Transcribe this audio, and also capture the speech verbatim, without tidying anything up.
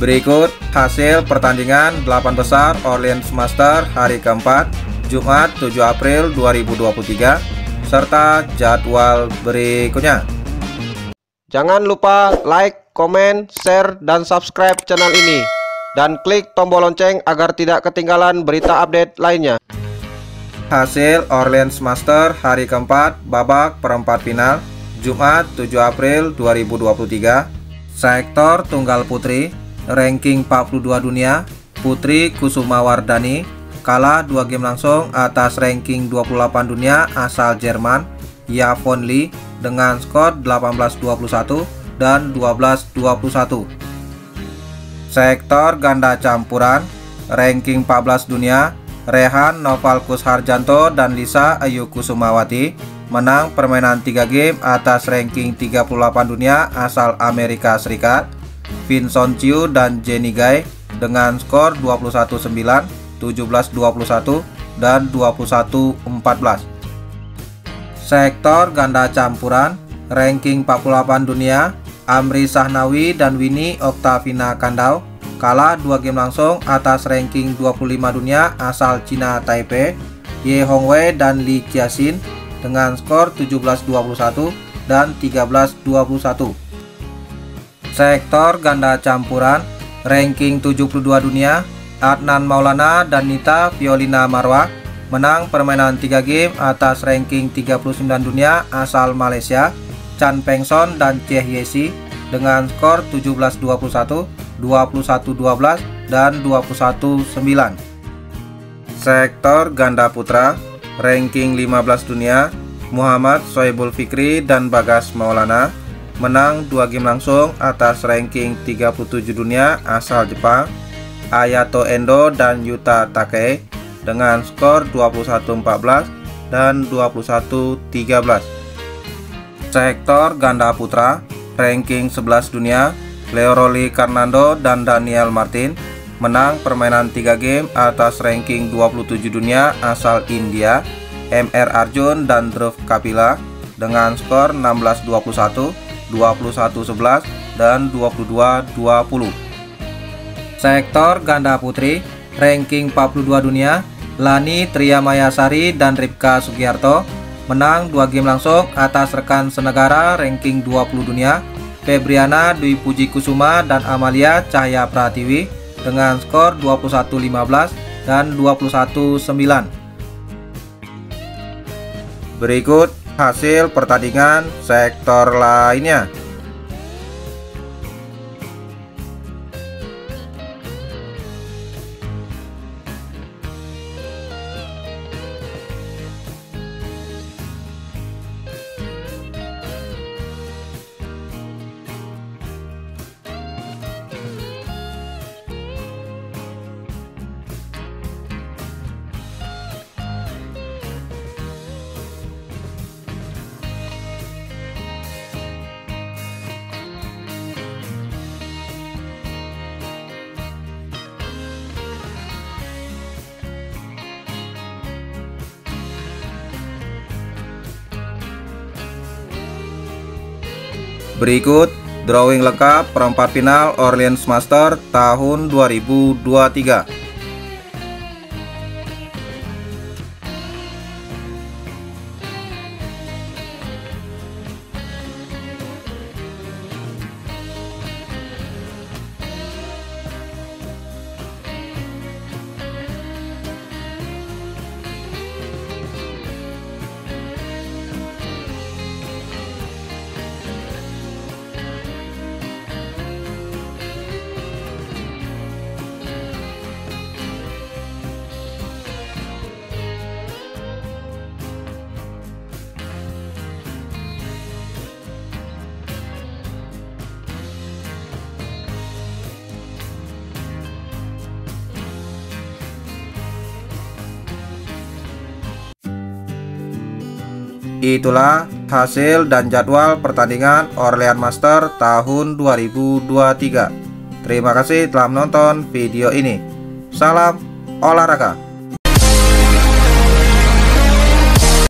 Berikut hasil pertandingan delapan besar Orleans Master hari keempat, Jumat tujuh April dua ribu dua puluh tiga, serta jadwal berikutnya. Jangan lupa like, komen, share, dan subscribe channel ini. Dan klik tombol lonceng agar tidak ketinggalan berita update lainnya. Hasil Orleans Master hari keempat, babak perempat final, Jumat tujuh April dua ribu dua puluh tiga. Sektor tunggal putri, ranking empat puluh dua dunia, Putri Kusuma Wardani kalah dua game langsung atas ranking dua puluh delapan dunia asal Jerman, Yvonne Lee, dengan skor delapan belas dua puluh satu dan dua belas dua puluh satu. Sektor ganda campuran, ranking empat belas dunia, Rehan Novalkus Harjanto dan Lisa Ayu Kusumawati menang permainan tiga game atas ranking tiga puluh delapan dunia asal Amerika Serikat, Vincent Chiu dan Jenny Gai dengan skor dua puluh satu sembilan, tujuh belas dua puluh satu, dan dua puluh satu empat belas. Sektor ganda campuran, ranking empat puluh delapan dunia, Amri Sahnawi dan Winnie Oktavina Kandau kalah dua game langsung atas ranking dua puluh lima dunia asal Cina Taipei, Ye Hongwei dan Li Jiaxin dengan skor tujuh belas dua puluh satu dan tiga belas dua puluh satu. Sektor ganda campuran, ranking tujuh puluh dua dunia, Adnan Maulana dan Nita Violina Marwah menang permainan tiga game atas ranking tiga puluh sembilan dunia asal Malaysia, Chan Peng Son dan Cheh Yesi dengan skor tujuh belas dua puluh satu, dua puluh satu dua belas, dan dua puluh satu sembilan. Sektor ganda putra, ranking lima belas dunia, Muhammad Soebul Fikri dan Bagas Maulana menang dua game langsung atas ranking tiga puluh tujuh dunia asal Jepang, Ayato Endo dan Yuta Takei dengan skor dua puluh satu empat belas dan dua puluh satu tiga belas. Sektor ganda putra, ranking sebelas dunia, Leoroli Karnando dan Daniel Martin menang permainan tiga game atas ranking dua puluh tujuh dunia asal India, M R Arjun dan Dhruv Kapila dengan skor enam belas dua puluh satu, dua puluh satu sebelas, dan dua puluh dua dua puluh. Sektor ganda putri, ranking empat puluh dua dunia, Lani Triamayasari dan Ripka Sugiarto menang dua game langsung atas rekan senegara ranking dua puluh dunia, Febriana Dwi Puji Kusuma dan Amalia Cahya Pratiwi dengan skor dua puluh satu lima belas dan dua puluh satu sembilan. Berikut hasil pertandingan sektor lainnya. Berikut drawing lengkap perempat final Orleans Master tahun dua ribu dua puluh tiga. Itulah hasil dan jadwal pertandingan Orleans Master tahun dua ribu dua puluh tiga. Terima kasih telah menonton video ini. Salam olahraga.